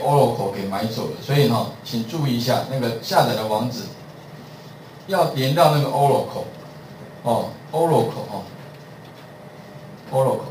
Oracle 给买走了，所以呢，请注意一下那个下载的网址要连到那个 Oracle 哦 ，Oracle 哦 ，Oracle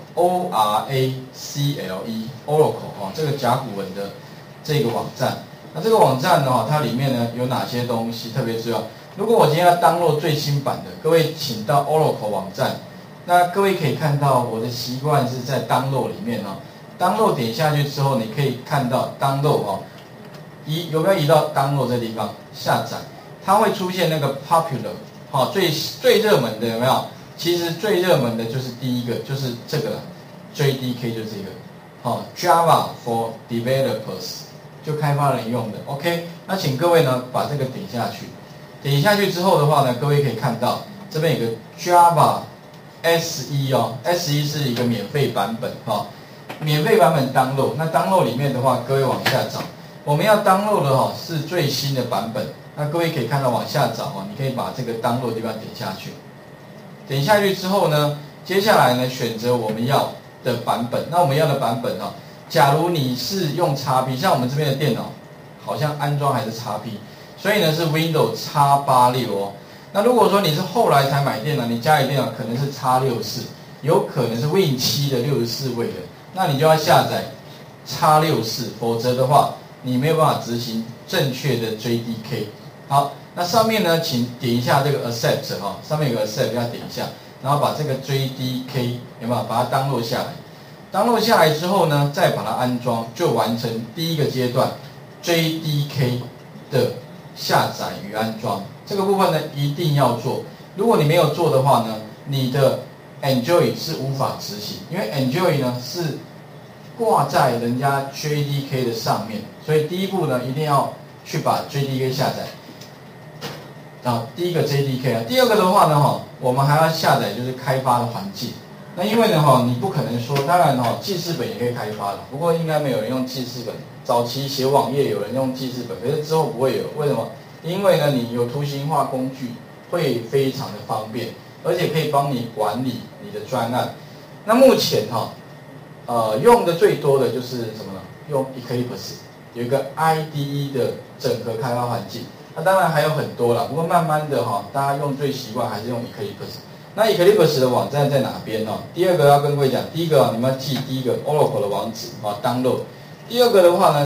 O-R-A-C-L-E Oracle 哦，这个甲骨文的这个网站。那这个网站呢，它里面呢有哪些东西特别重要？如果我今天要download最新版的，各位请到 Oracle 网站。那各位可以看到，我的习惯是在 download 里面哦。download 点下去之后，你可以看到 download 哦，有没有移到 download 这地方下载？它会出现那个 popular 哦，最热门的有没有？其实最热门的就是第一个，就是这个 JDK 就这个，哦 Java for Developers 就开发人用的。OK， 那请各位呢把这个点下去，点下去之后的话呢，各位可以看到这边有个 Java S1 哦 ，S1 是一个免费版本哈，免费版本 download。那 download 里面的话，各位往下找，我们要 download 的哈是最新的版本。那各位可以看到往下找哦，你可以把这个 download 的地方点下去。点下去之后呢，接下来呢选择我们要的版本。那我们要的版本哦，假如你是用 XP， 像我们这边的电脑好像安装还是 XP， 所以呢是 Windows X86 哦。那如果说你是后来才买电脑，你家里电脑可能是 X64， 有可能是 Win7 的64位的，那你就要下载 X64， 否则的话你没有办法执行正确的 JDK。好，那上面呢，请点一下这个 Accept 哈，上面有个 Accept 要点一下，然后把这个 JDK 有没有把它download下来？download下来之后呢，再把它安装，就完成第一个阶段 JDK 的下载与安装。这个部分呢一定要做，如果你没有做的话呢，你的 Enjoy 是无法执行，因为 Enjoy 呢是挂在人家 JDK 的上面，所以第一步呢一定要去把 JDK 下载。第一个 JDK 啊，第二个的话呢我们还要下载就是开发的环境。那因为呢你不可能说，当然记事本也可以开发了，不过应该没有人用记事本。早期写网页有人用记事本，可是之后不会有，为什么？因为呢你有图形化工具会非常的方便，而且可以帮你管理你的专案。那目前用的最多的就是什么呢？用 Eclipse， 有一个 IDE 的整合开发环境。那当然还有很多啦，不过慢慢的大家用最习惯还是用 Eclipse。那 Eclipse 的网站在哪边呢？第二个要跟各位讲，第一个你们要记第一个 Oracle 的网址download。第二个的话呢？